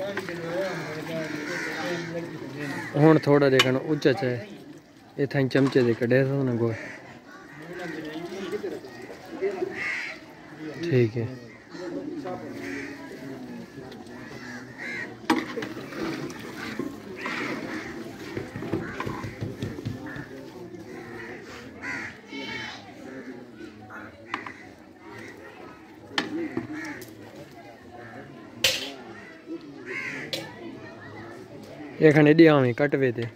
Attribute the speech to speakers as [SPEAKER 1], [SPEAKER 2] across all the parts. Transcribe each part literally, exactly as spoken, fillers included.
[SPEAKER 1] हुण थोड़ा देखना उच्चा चाहे इतना चमचे दे कढ़े था ना गोश्त। ठीक है। ये खाने दिया हमें कटवे थे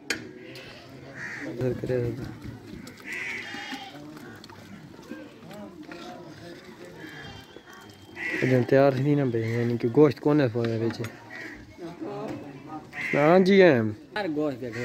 [SPEAKER 1] तैयार थी ना भाई, यानी कि गोश्त कौन है सोया बेचे। हाँ जी है गोश्त देखो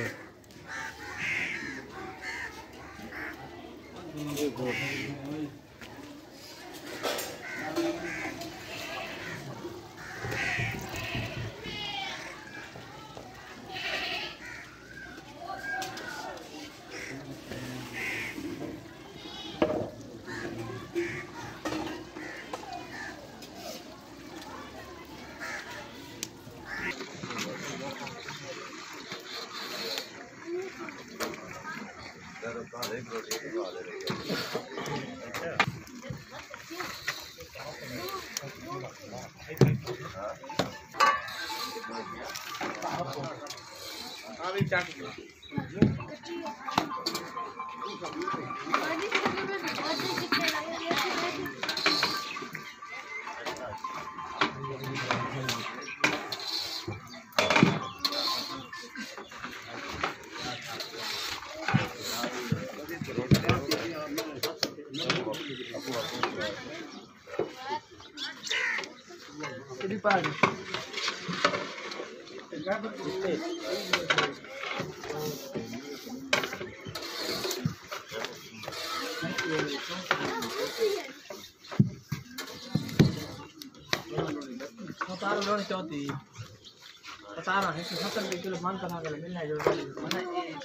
[SPEAKER 1] चौथी बता रहा है कि सत्तर किलो मान कमा कर मिलना है जो mana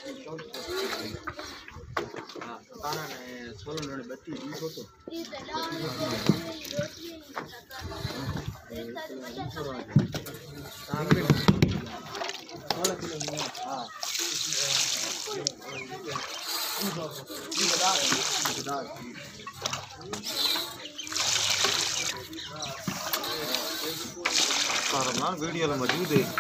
[SPEAKER 1] हां ताना ने सोलह ने बत्तीस बीस होतो सोलह किलो हां ये बता बता वीडियो मौजूद है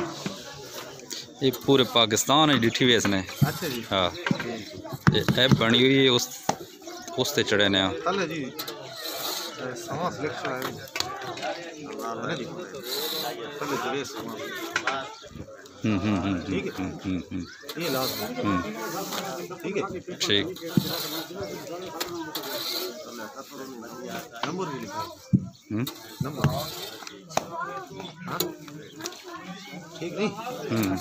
[SPEAKER 1] ये पूरे पाकिस्तान में डिठी हुई इसने। अच्छा जी हाँ ये ऐप बनी हुई है उस उस ते चढ़े ने चल जी समा सिलेक्शन है ना जी चल जरे समा हम्म हम्म ठीक है हम्म हम्म ये लास्ट ठीक है ठीक नंबर भी लिखा हम्म नंबर हाँ ठीक नहीं हम्म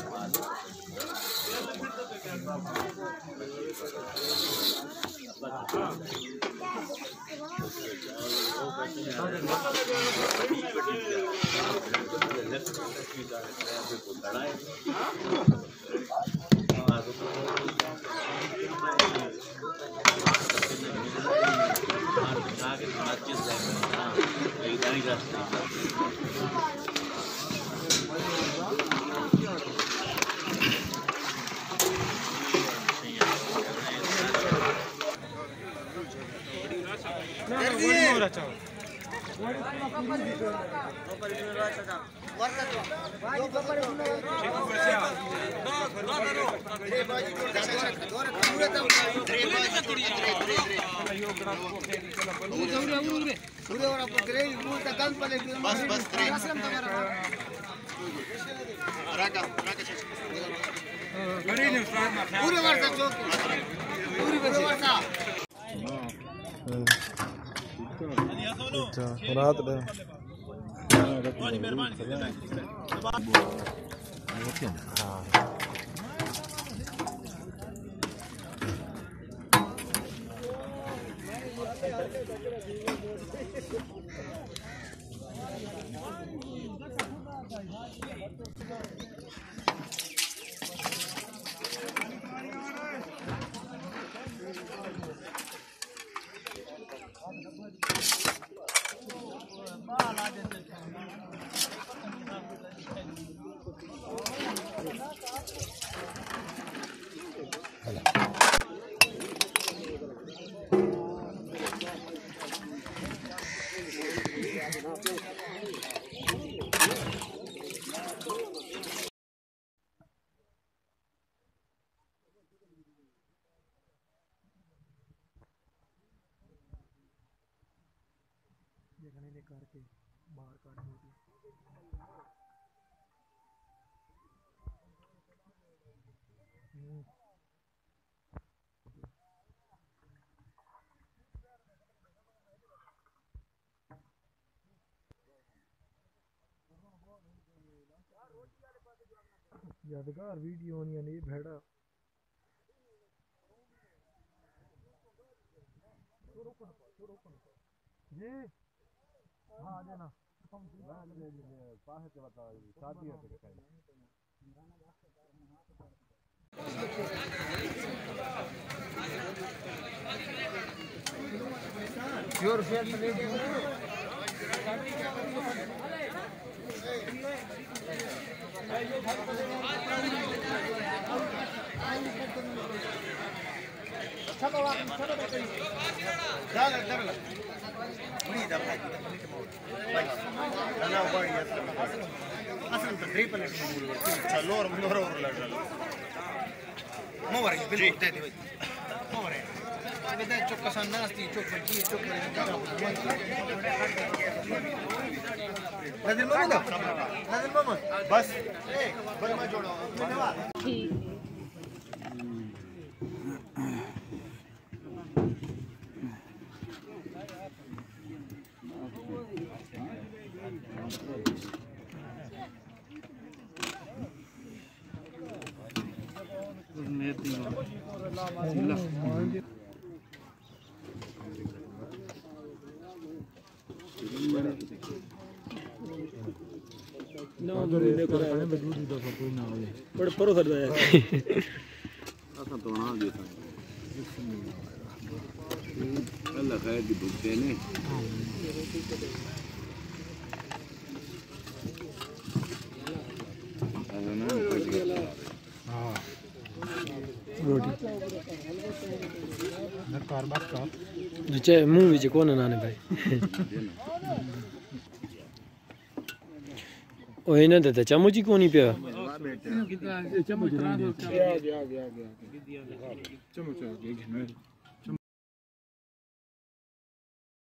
[SPEAKER 1] बस बस पूरे वर्षा चौक पूरी वर्षा अच्छा रात में हाँ
[SPEAKER 2] ने करके बाहर काट दी। यादगार वीडियो नहीं भेड़ा जी हाँ देना शादी योर फेयर اصلا تقريبا لور لور مو وري بالبدايه مو وري بدايه تشوف كاس الناس تي تشوف الجي تشوف هذا المومنت هذا المومنت بس ايه بل ما جوڑو ठीक No, no, no, por por hacer है असा तो ना देता अल्लाह खैर दी भुगते ने हां रोटी मैं कार बात का जे मुंह विच कोन नाने भाई ओ इने ते चम्मच ही कोनी पिया चम्मच चम्मच आ गया आ गया आ गया चम्मच आ गया